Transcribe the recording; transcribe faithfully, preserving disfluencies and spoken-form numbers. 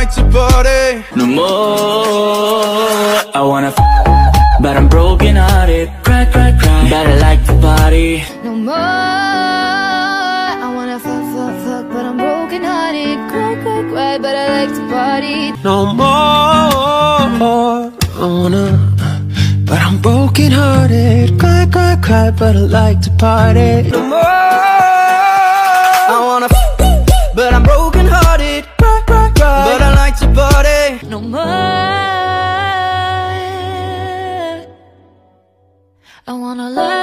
like to party. No more. I wanna f, but I'm broken hearted. Cry, cry, cry, but I like to party. No more. I wanna fuck, fuck, fuck, but I'm broken hearted. Cry, cry, cry, but I like to party. No more. I wanna, but I'm broken hearted. Cry, cry, cry, but I like to party. No more. I wanna, but I'm broken hearted. Cry, cry, cry, but I like to party. No more. I wanna love